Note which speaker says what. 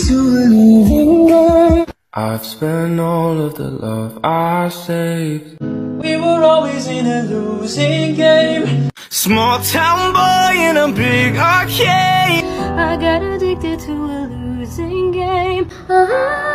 Speaker 1: to a losing game.
Speaker 2: I've spent all of the love I saved.
Speaker 1: We were always in a losing game.
Speaker 2: Small town boy in a big arcade.
Speaker 3: I got addicted to a losing game.